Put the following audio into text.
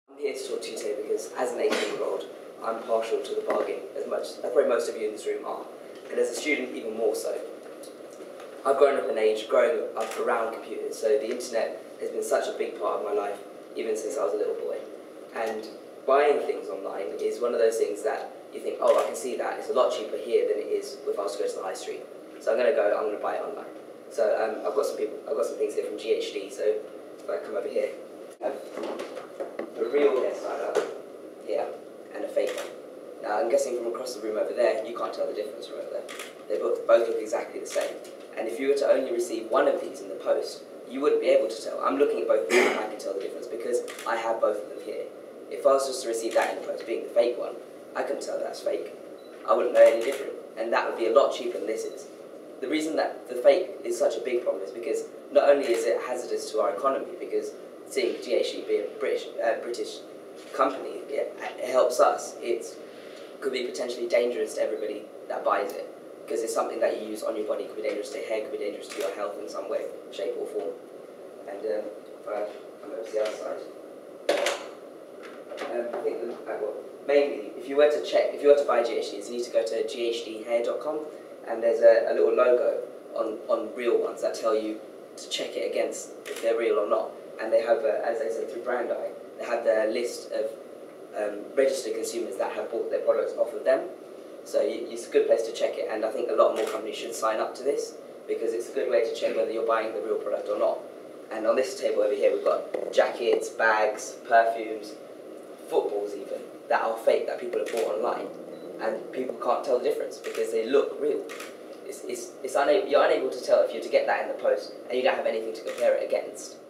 I'm here to talk to you today because as an 18-year-old, I'm partial to the bargain as probably most of you in this room are, and as a student even more so. I've grown up in age, growing up around computers, so the internet has been such a big part of my life, even since I was a little boy. And buying things online is one of those things that you think, oh, I can see that, it's a lot cheaper here than it is if I was to go to the high street. So I'm going to buy it online. So I've got some things here from GHD, so if I come over here, a real hairstyle here, and a fake one. Now I'm guessing from across the room over there, you can't tell the difference from over there. They both look exactly the same. And if you were to only receive one of these in the post, you wouldn't be able to tell. I'm looking at both of them and I can tell the difference because I have both of them here. If I was just to receive that in the post, being the fake one, I couldn't tell that's fake. I wouldn't know any different, and that would be a lot cheaper than this is. The reason that the fake is such a big problem is because not only is it hazardous to our economy, because seeing GHD be a British company, it helps us. It could be potentially dangerous to everybody that buys it, because it's something that you use on your body. It could be dangerous to your hair, could be dangerous to your health in some way, shape or form. And if I come over to the other side, I think mainly, if you were to buy GHDs, you need to go to ghdhair.com, and there's a little logo on real ones that tell you to check it against if they're real or not. And they have, as they said through Brand Eye, they have their list of registered consumers that have bought their products off of them. So it's a good place to check it, and I think a lot more companies should sign up to this because it's a good way to check whether you're buying the real product or not. And on this table over here, we've got jackets, bags, perfumes, footballs even, that are fake, that people have bought online, and people can't tell the difference because they look real. You're unable to tell if you're to get that in the post and you don't have anything to compare it against.